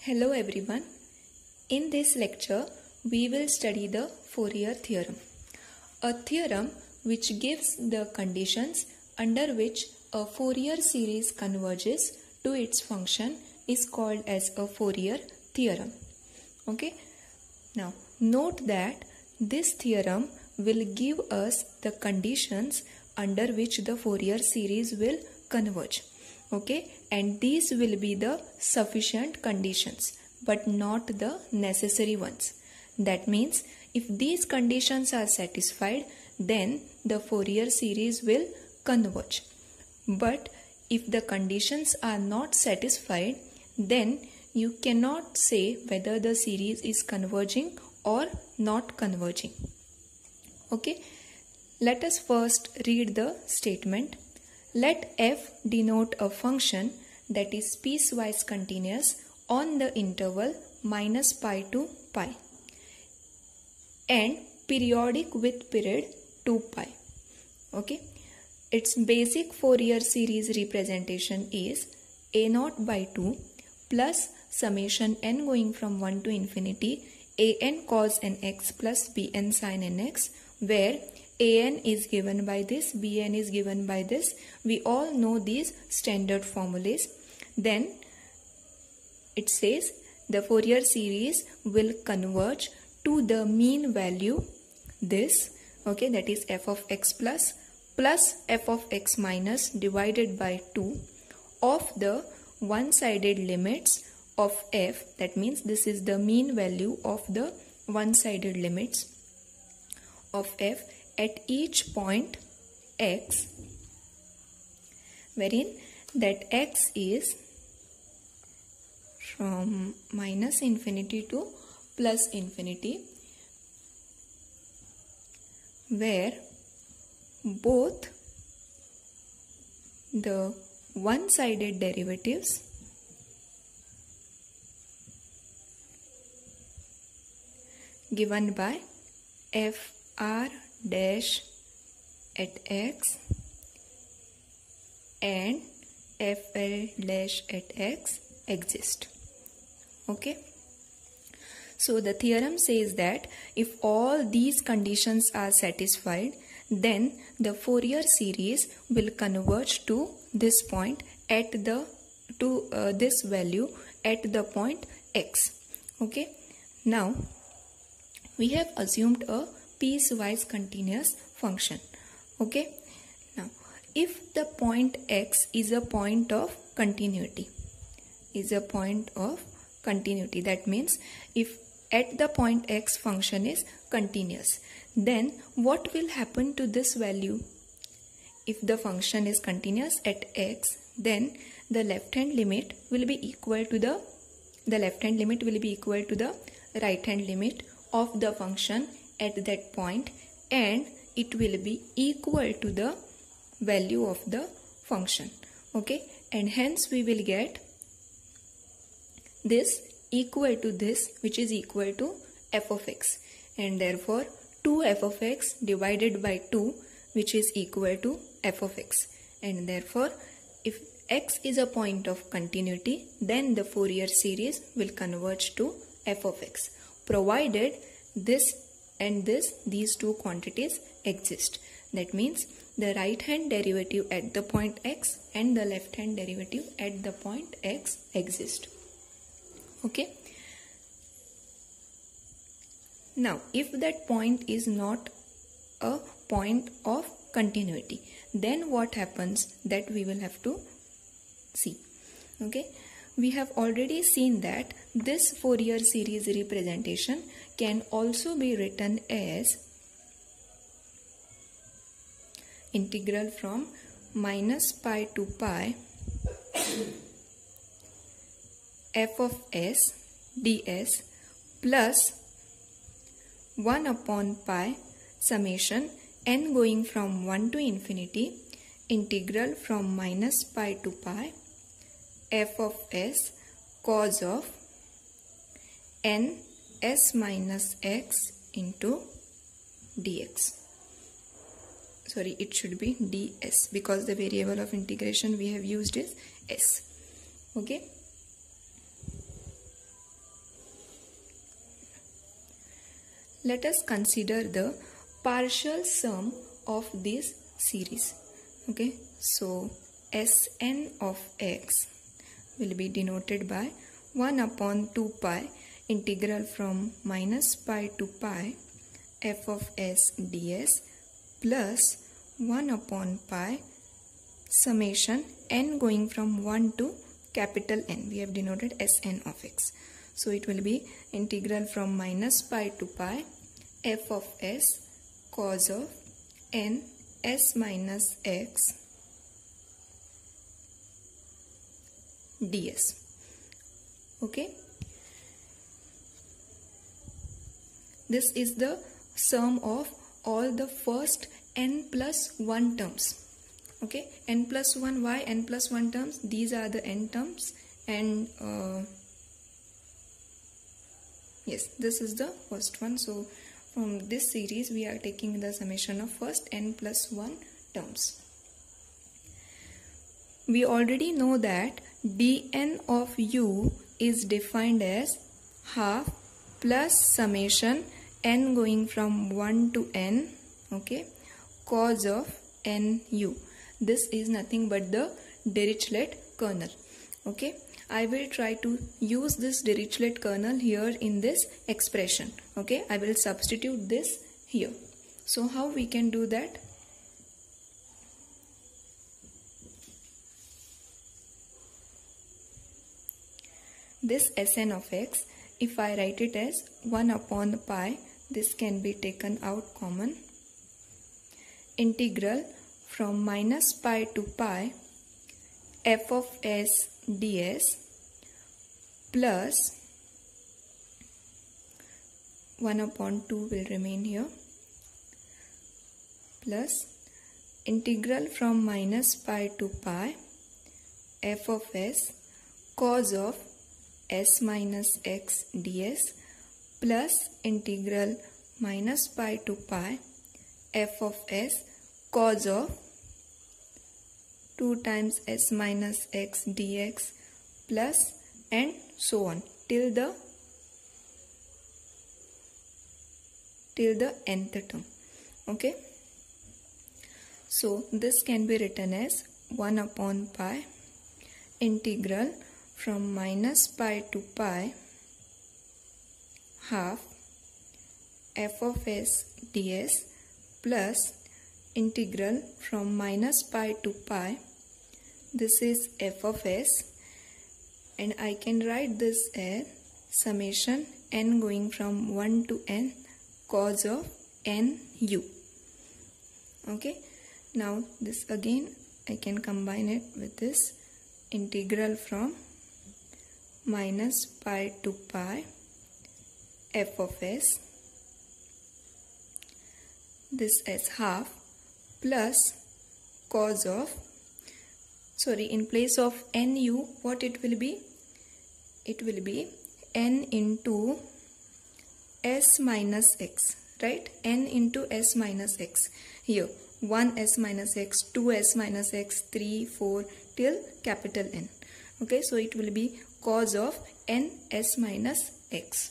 Hello everyone. In this lecture, we will study the Fourier theorem. A theorem which gives the conditions under which a Fourier series converges to its function is called as a Fourier theorem. Okay. Now, note that this theorem will give us the conditions under which the Fourier series will converge. Okay, and these will be the sufficient conditions but not the necessary ones. That means if these conditions are satisfied, then the Fourier series will converge. But if the conditions are not satisfied, then you cannot say whether the series is converging or not converging. Okay, let us first read the statement. Let f denote a function that is piecewise continuous on the interval minus pi to pi and periodic with period 2 pi. Okay, its basic Fourier series representation is a0 by 2 plus summation n going from 1 to infinity an cos nx plus bn sin nx, where an is given by this, bn is given by this. We all know these standard formulas. Then it says the Fourier series will converge to the mean value this, okay, that is f of x plus f of x minus divided by 2 of the one-sided limits of f. That means this is the mean value of the one-sided limits of f at each point x, wherein that x is from minus infinity to plus infinity, where both the one-sided derivatives given by fr dash at x and fl dash at x exist. Okay, so the theorem says that if all these conditions are satisfied, then the Fourier series will converge to this point at the this value at the point x. Okay, now we have assumed a piecewise continuous function. Okay, now if the point x is a point of continuity, that means if at the point x function is continuous, then what will happen to this value? If the function is continuous at x, then the left hand limit will be equal to the right hand limit of the function at that point, and it will be equal to the value of the function. Okay, and hence we will get this equal to this, which is equal to f of x, and therefore 2f of x divided by 2, which is equal to f of x. And therefore if x is a point of continuity, then the Fourier series will converge to f of x, provided this and these two quantities exist. That means the right hand derivative at the point x and the left hand derivative at the point x exist. Okay, now if that point is not a point of continuity, then what happens, that we will have to see. Okay, we have already seen that this Fourier series representation can also be written as integral from minus pi to pi f of s ds plus 1 upon pi summation n going from 1 to infinity integral from minus pi to pi f of s cos of n s minus x into dx. Sorry, it should be ds because the variable of integration we have used is s. Okay, let us consider the partial sum of this series. Okay, so Sn of x will be denoted by 1 upon 2 pi integral from minus pi to pi f of s ds plus 1 upon pi summation n going from 1 to capital N. We have denoted Sn of x. So it will be integral from minus pi to pi f of s cos of n s minus x ds. Okay, this is the sum of all the first n plus 1 terms. Okay, n plus 1, why n plus 1 terms? These are the n terms, and yes, this is the first one. So from this series we are taking the summation of first n plus 1 terms. We already know that dn of u is defined as half plus summation n going from 1 to n, okay, cos of nu. This is nothing but the Dirichlet kernel. Okay, I will try to use this Dirichlet kernel here in this expression. Okay, I will substitute this here. So how we can do that? This Sn of x, if I write it as 1 upon pi, this can be taken out common. Integral from minus pi to pi f of s ds plus 1 upon 2 will remain here, plus integral from minus pi to pi f of s cos of s minus x ds plus integral minus pi to pi f of s cos of 2 times s minus x dx plus and so on till the nth term. Okay, so this can be written as 1 upon pi integral from minus pi to pi half f of s ds plus integral from minus pi to pi, this is f of s, and I can write this as summation n going from 1 to n cos of nu. Okay, now this again I can combine it with this integral from minus pi to pi f of s, this as half plus cos of, sorry, in place of nu what it will be? It will be n into s minus x, right? N into s minus x. Here 1 s minus x, 2 s minus x, 3, 4 till capital N. Okay, so it will be cos of n s minus x.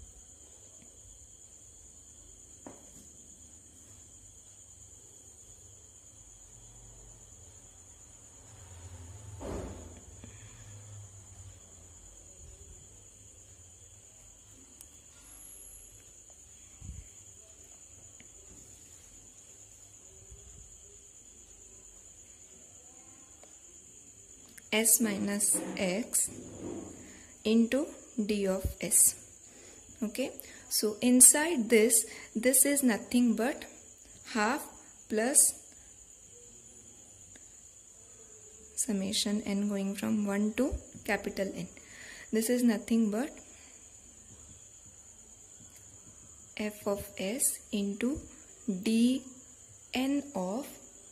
S minus x into d of s. Okay, so inside this is nothing but half plus summation n going from 1 to capital N. This is nothing but f of s into dn of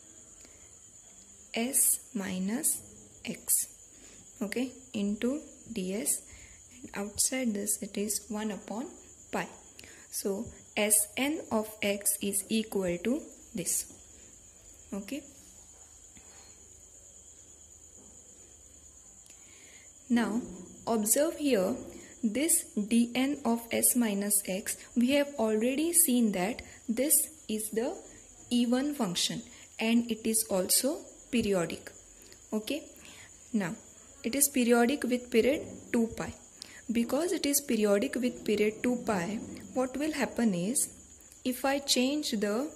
s minus x, okay, into ds, and outside this it is 1 upon pi. So Sn of x is equal to this. Okay, now observe here this dn of s minus x, we have already seen that this is the even function and it is also periodic. Okay, now it is periodic with period 2 pi. Because it is periodic with period 2 pi, what will happen is, if I change the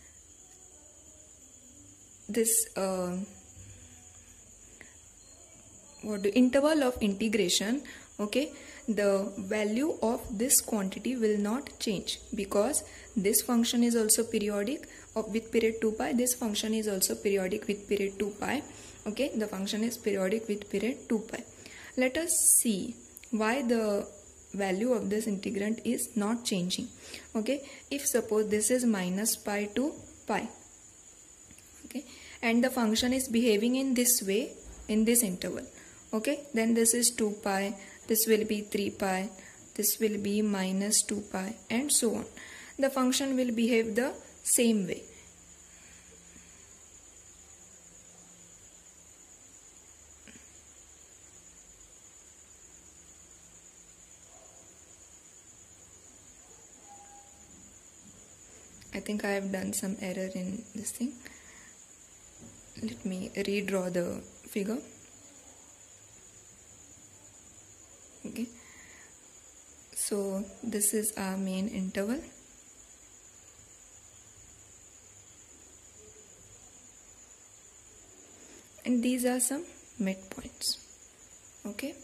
interval of integration, okay, the value of this quantity will not change, because this function is also periodic with period 2 pi, this function is also periodic with period 2 pi. Okay, the function is periodic with period 2 pi. Let us see why the value of this integrand is not changing. Okay, if suppose this is minus pi to pi, okay, and the function is behaving in this way in this interval, okay, then this is 2 pi, this will be 3 pi, this will be minus 2 pi, and so on. The function will behave the same way. I think I have done some error in this thing. Let me redraw the figure. Okay, so this is our main interval. And these are some midpoints. Okay.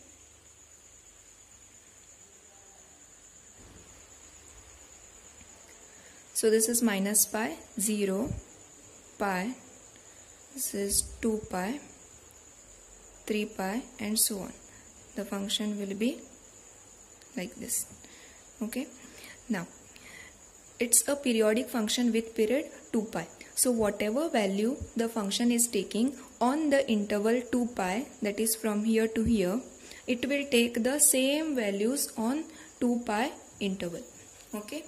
So this is minus pi, 0, pi, this is 2 pi, 3 pi, and so on. The function will be like this. Okay. Now, it's a periodic function with period 2 pi. So whatever value the function is taking on the interval 2 pi, that is from here to here, it will take the same values on 2 pi interval. Okay.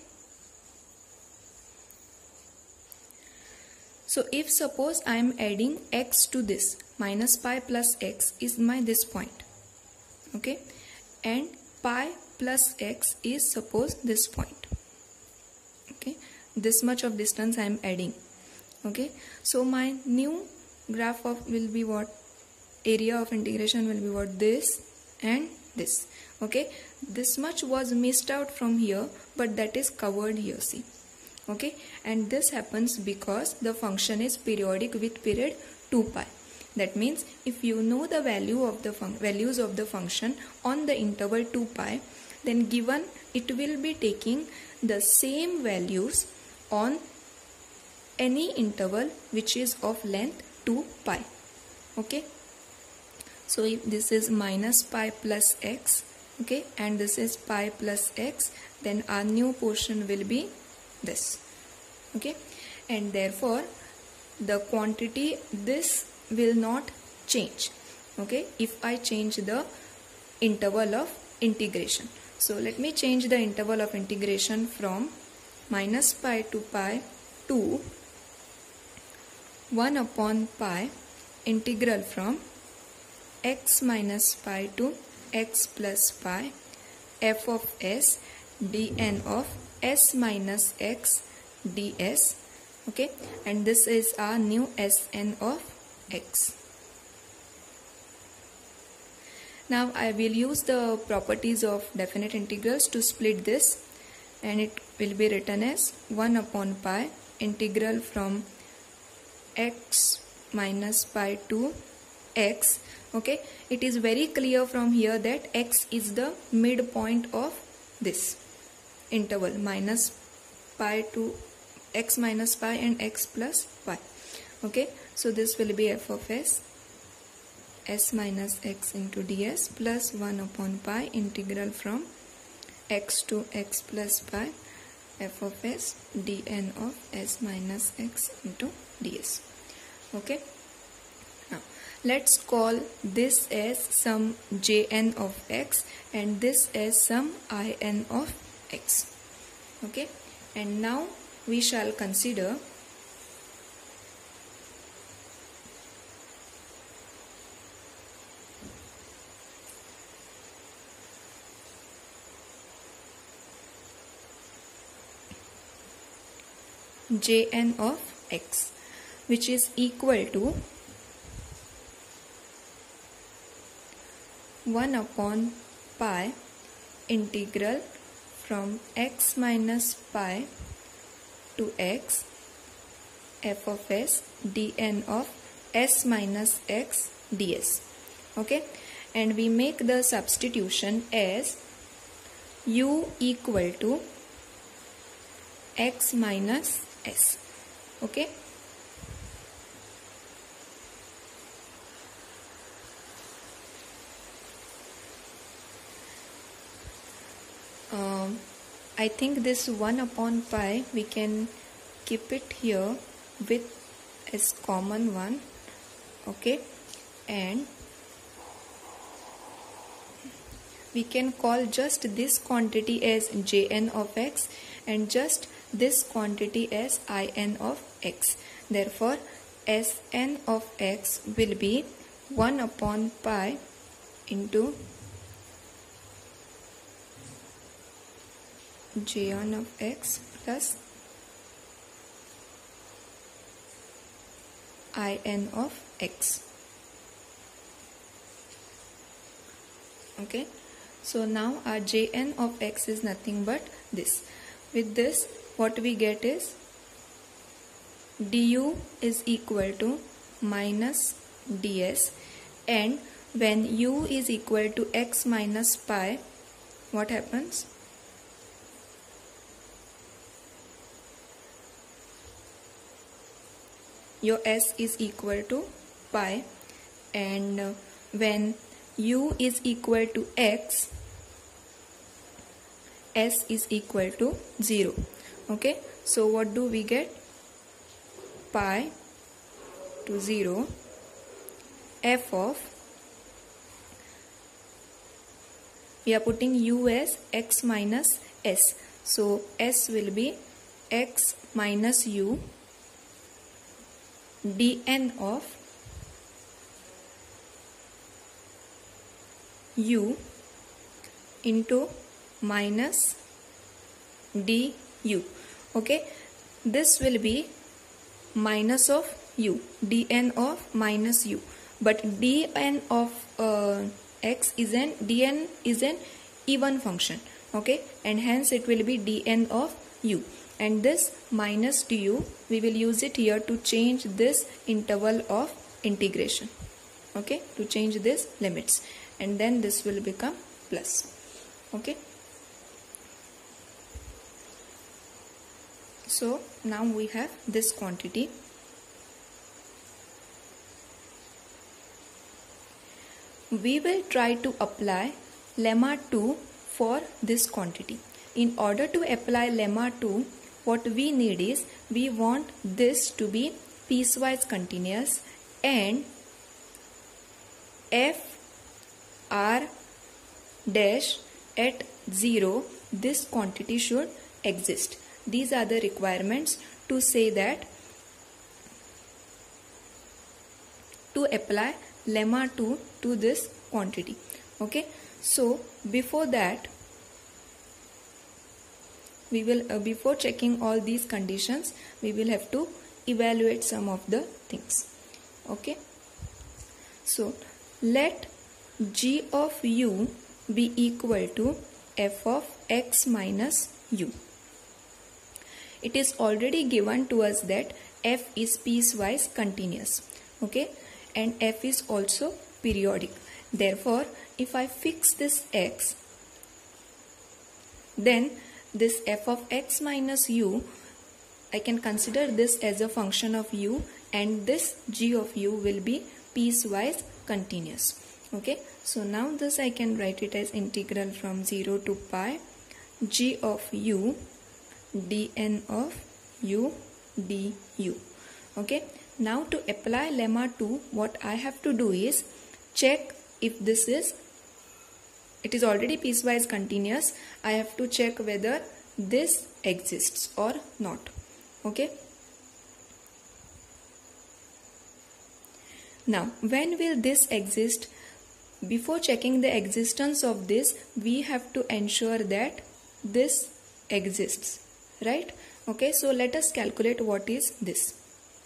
So if suppose I am adding x to this, minus pi plus x is my this point, okay, and pi plus x is suppose this point, okay, this much of distance I am adding, okay. So my new graph of will be what, area of integration will be what, this and this, okay. This much was missed out from here, but that is covered here, see. Okay, and this happens because the function is periodic with period 2 pi. That means if you know the value of the values of the function on the interval 2 pi, then given it will be taking the same values on any interval which is of length 2 pi. Okay, so if this is minus pi plus x, okay, and this is pi plus x, then our new portion will be this, okay, and therefore the quantity this will not change, okay, if I change the interval of integration. So let me change the interval of integration from minus pi to pi to 1 upon pi integral from x minus pi to x plus pi f of s dn of s minus x ds, okay, and this is our new Sn of x. Now I will use the properties of definite integrals to split this, and it will be written as 1 upon pi integral from x minus pi to x, okay. It is very clear from here that x is the midpoint of this interval, minus pi to x minus pi and x plus pi, okay. So this will be f of s minus x into ds plus 1 upon pi integral from x to x plus pi f of s dn of s minus x into ds, okay. Now let's call this as some jn of x and this as some in of x, okay. And now we shall consider Jn of x, which is equal to 1 upon pi integral from x minus pi to x f of s dn of s minus x ds. Okay, and we make the substitution as u equal to x minus s. Okay, I think this 1 upon pi we can keep it here with as common one. Okay, and we can call just this quantity as Jn of x and just this quantity as In of x. Therefore, Sn of x will be 1 upon pi into Jn of x plus In of x. Okay, so now our Jn of x is nothing but this. With this, what we get is du is equal to minus ds, and when u is equal to x minus pi, what happens? Your s is equal to pi, and when u is equal to x, s is equal to 0. Okay, so what do we get? Pi to 0 f of, we are putting u as x minus s, so s will be x minus u dn of u into minus du. Okay, this will be minus of u, dn of minus u, but dn of x is an even function. Okay, and hence it will be dn of u, and this minus du we will use it here to change this interval of integration. Okay, to change this limits, and then this will become plus. Okay, so now we have this quantity. We will try to apply lemma 2 for this quantity. In order to apply lemma 2, what we need is, we want this to be piecewise continuous, and f r dash at 0, this quantity should exist. These are the requirements to say that, to apply lemma 2 to this quantity. Okay, so before that, we will before checking all these conditions, we will have to evaluate some of the things. Okay, so let g of u be equal to f of x minus u. It is already given to us that f is piecewise continuous. Okay, and f is also periodic. Therefore, if I fix this x, then this f of x minus u, I can consider this as a function of u, and this g of u will be piecewise continuous. Okay, so now this I can write it as integral from 0 to pi g of u dn of u du. Okay, now to apply lemma 2, what I have to do is check if this is, it is already piecewise continuous. I have to check whether this exists or not. Okay, now when will this exist? Before checking the existence of this, we have to ensure that this exists, right? Okay, so let us calculate what is this.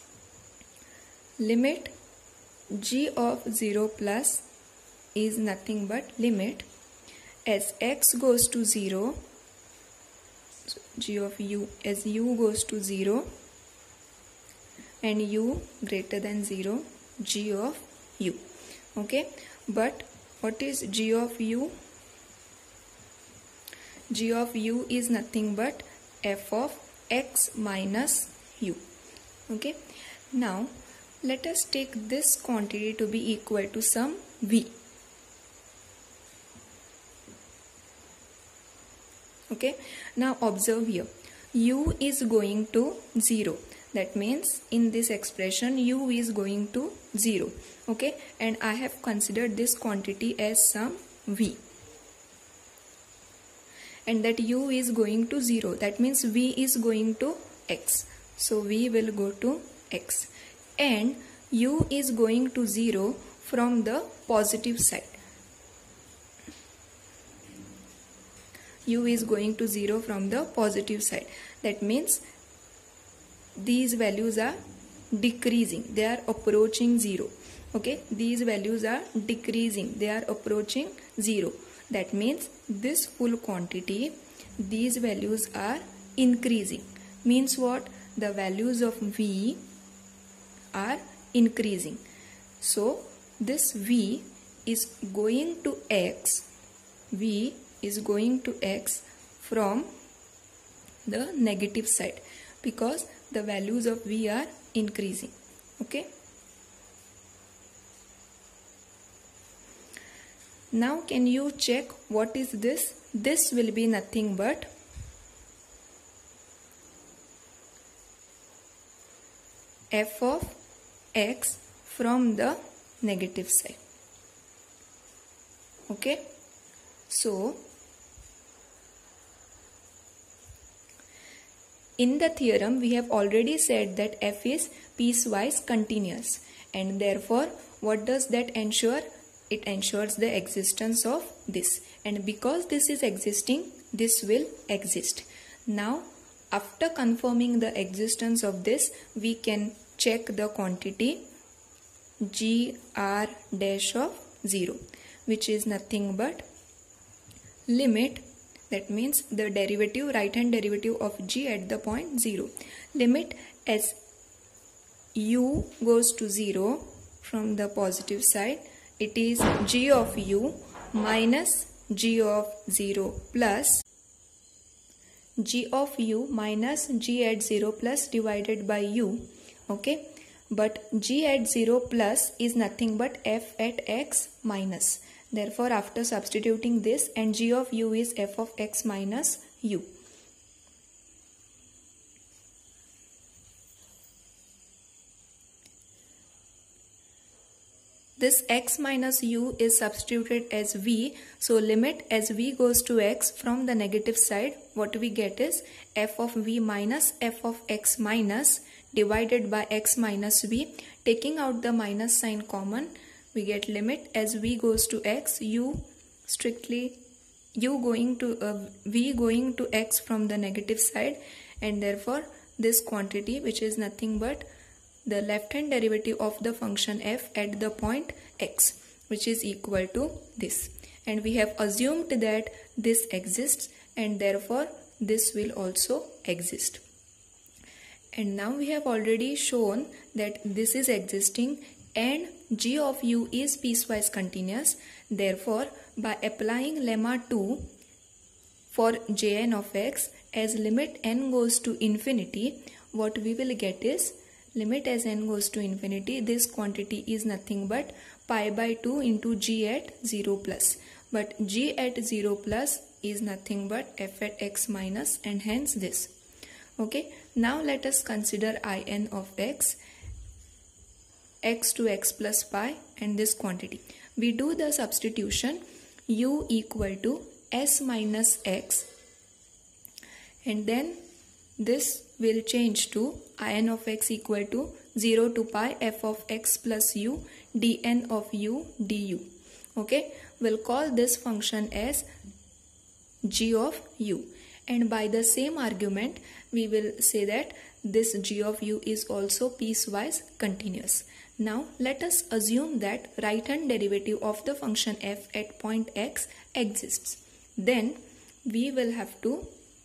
Limit g of 0 plus is nothing but limit as x goes to 0, so g of u as u goes to 0 and u greater than 0, g of u. Okay, but what is g of u? G of u is nothing but f of x minus u. Okay, now let us take this quantity to be equal to some v. Okay, now observe here, u is going to 0. That means in this expression u is going to 0. Okay, and I have considered this quantity as some v. And that u is going to 0. That means v is going to x. So v will go to x. And u is going to 0 from the positive side. U is going to 0 from the positive side. That means these values are decreasing. They are approaching 0. Okay, these values are decreasing. They are approaching 0. That means this full quantity, these values are increasing. Means what? The values of v are increasing. So this v is going to x. V is going to x from the negative side because the values of v are increasing. Okay. Now can you check what is this? This will be nothing but f of x from the negative side. Okay, so in the theorem we have already said that f is piecewise continuous, and therefore what does that ensure? It ensures the existence of this, and because this is existing, this will exist. Now after confirming the existence of this, we can check the quantity gr dash of 0, which is nothing but limit, that means the derivative, right hand derivative of g at the point 0. Limit as u goes to 0 from the positive side, it is g of u minus g of 0 plus g of u minus g at 0 plus divided by u. Okay, but g at 0 plus is nothing but f at x minus. Therefore after substituting this, and g of u is f of x minus u. This x minus u is substituted as v. So limit as v goes to x from the negative side, what we get is f of v minus f of x minus divided by x minus v. Taking out the minus sign common, we get limit as v goes to x, v going to x from the negative side, and therefore this quantity, which is nothing but the left hand derivative of the function f at the point x, which is equal to this. And we have assumed that this exists, and therefore this will also exist. And now we have already shown that this is existing and g of u is piecewise continuous. Therefore by applying lemma 2 for jn of x as limit n goes to infinity, what we will get is limit as n goes to infinity, this quantity is nothing but pi by 2 into g at 0 plus. But g at 0 plus is nothing but f at x minus, and hence this. Okay, now let us consider in of x to x plus pi and this quantity. We do the substitution u equal to s minus x, and then this will change to in of x equal to 0 to pi f of x plus u dn of u du. Okay, we'll call this function as g of u, And by the same argument, we will say that this g of u is also piecewise continuous. Now let us assume that right hand derivative of the function f at point x exists. Then we will have to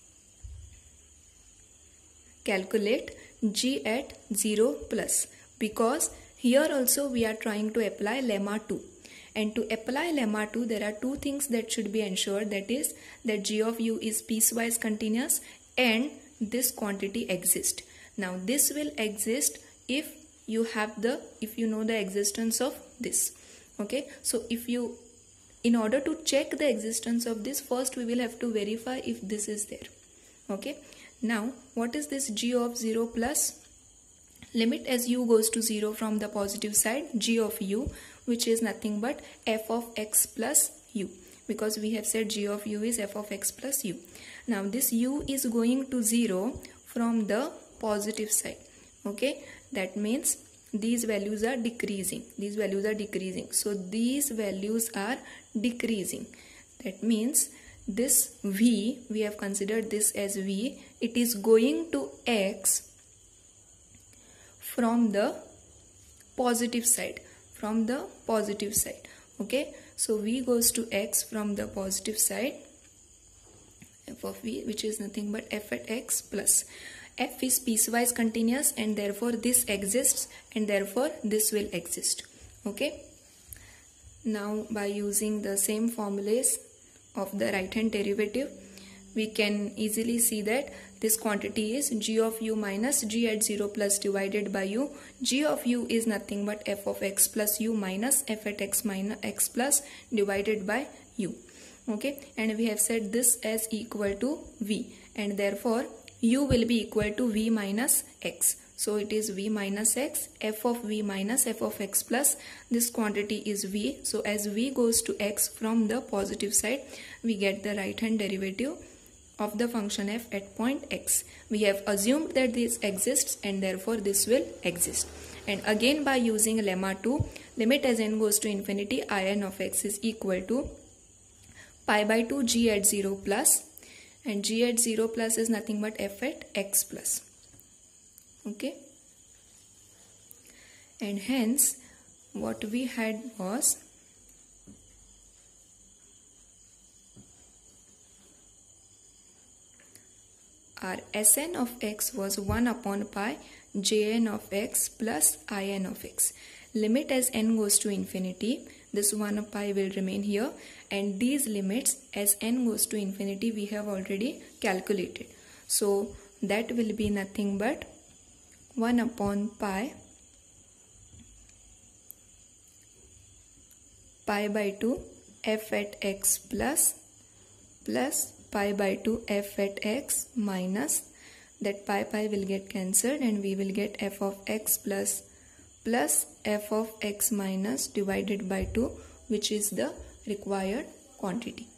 calculate g at 0 plus, because here also we are trying to apply lemma 2. And to apply lemma 2, there are two things that should be ensured, that is that g of u is piecewise continuous and this quantity exists. Now this will exist if you know the existence of this. Okay, so in order to check the existence of this, first we will have to verify if this is there. Okay, now what is this g of 0 plus? Limit as u goes to 0 from the positive side, g of u, which is nothing but f of x plus u, because we have said g of u is f of x plus u. Now this u is going to 0 from the positive side. Okay, that means these values are decreasing. So these values are decreasing. That means this v, we have considered this as v, it is going to x from the positive side. Okay, so v goes to x from the positive side, f of v, which is nothing but f at x plus. F is piecewise continuous and therefore this exists and therefore this will exist. Okay, now by using the same formulas of the right hand derivative, we can easily see that this quantity is g of u minus g at 0 plus divided by u. G of u is nothing but f of x plus u minus f at x minus x plus divided by u. Okay, and we have set this as equal to v, and therefore u will be equal to v minus x. So it is v minus x, f of v minus f of x plus, this quantity is v. So as v goes to x from the positive side, we get the right hand derivative of the function f at point x. We have assumed that this exists and therefore this will exist. And again by using lemma 2, limit as n goes to infinity, in of x is equal to pi by 2 g at 0 plus, and g at 0 plus is nothing but f at x plus. Okay, and hence what we had was our Sn of x was 1 upon pi jn of x plus in of x. Limit as n goes to infinity, this 1 pi will remain here, and these limits as n goes to infinity we have already calculated. So that will be nothing but 1 upon pi by 2 f at x plus pi by 2 f at x minus, that pi will get cancelled and we will get f of x plus f of x minus divided by 2, which is the required quantity.